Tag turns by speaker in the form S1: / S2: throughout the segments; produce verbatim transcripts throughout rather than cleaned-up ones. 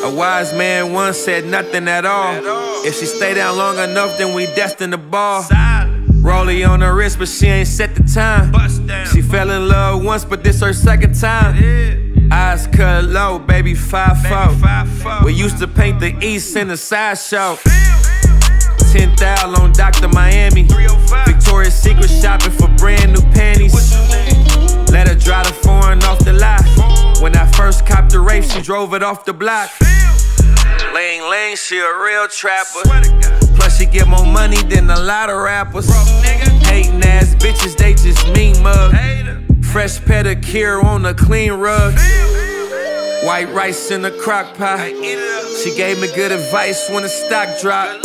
S1: A wise man once said nothing at all. If she stay down long enough, then we destined to ball. Rollie on her wrist, but she ain't set the time. She fell in love once, but this her second time. Eyes cut low, baby, five four. We used to paint the east in the sideshow. ten thousand on Doctor Miami. Victoria's Secret shopping for brand new panties. Let her dry the foreign off the lot. When I first copped the Wraith, she drove it off the block. Ling Ling, she a real trapper. Plus she get more money than a lot of rappers. Hating ass bitches, they just mean mug. Fresh pedicure on a clean rug. White rice in the crock pot. She gave me good advice when the stock dropped.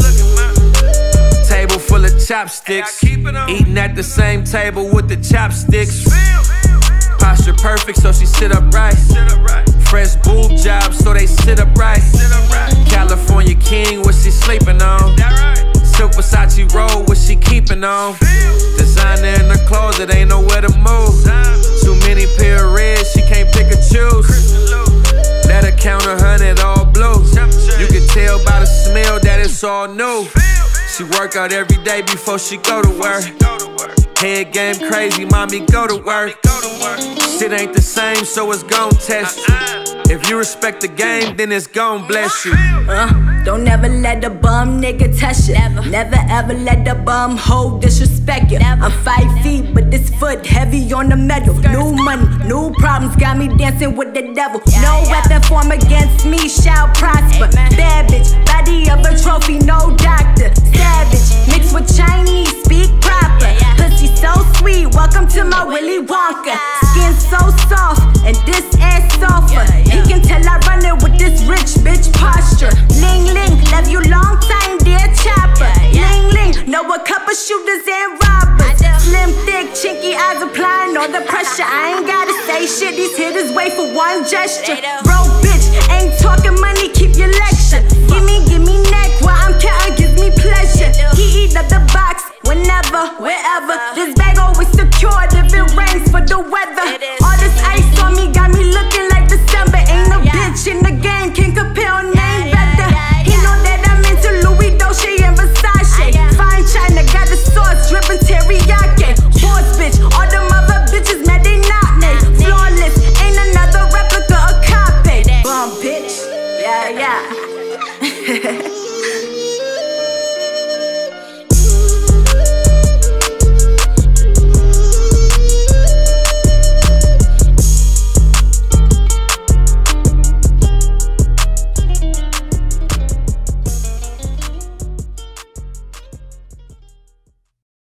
S1: Table full of chopsticks. Eating at the same table with the chopsticks. Posture perfect, so she sit upright. Fresh boob job, so they sit upright. California king, what she sleeping on? Silk Versace roll, what she keeping on? Designer in the closet, ain't nowhere to move. Too many pair of reds, she can't pick or choose. Let her count a hundred all blue. You can tell by the smell that it's all new. She work out every day before she go to work. Head game crazy, mommy go to work. Shit ain't the same, so it's gon' test you. If you respect the game, then it's gon' bless you.
S2: uh, Don't ever let a bum nigga touch you. Never, never ever let a bum hoe disrespect you. Never. I'm five feet, but this foot heavy on the metal. New money, new problems, got me dancing with the devil. Yeah, no yeah. weapon form against me shall prosper. Amen. Bad bitch, body of a trophy, no doctor. Savage, mixed with Chinese, speak proper. Yeah, yeah. Pussy so sweet, welcome to my Willy Wonka. Skin so soft, and this ass softer. Yeah, yeah. He can tell I run it with this rich bitch posture. Ling Ling, love you long time, dear chopper. Yeah, yeah. Ling Ling, know a couple shooters and robbers. Slim, thick, chinky eyes applying all the pressure. I ain't gotta say shit, these hitters wait for one gesture. Bro, bitch, ain't talking money.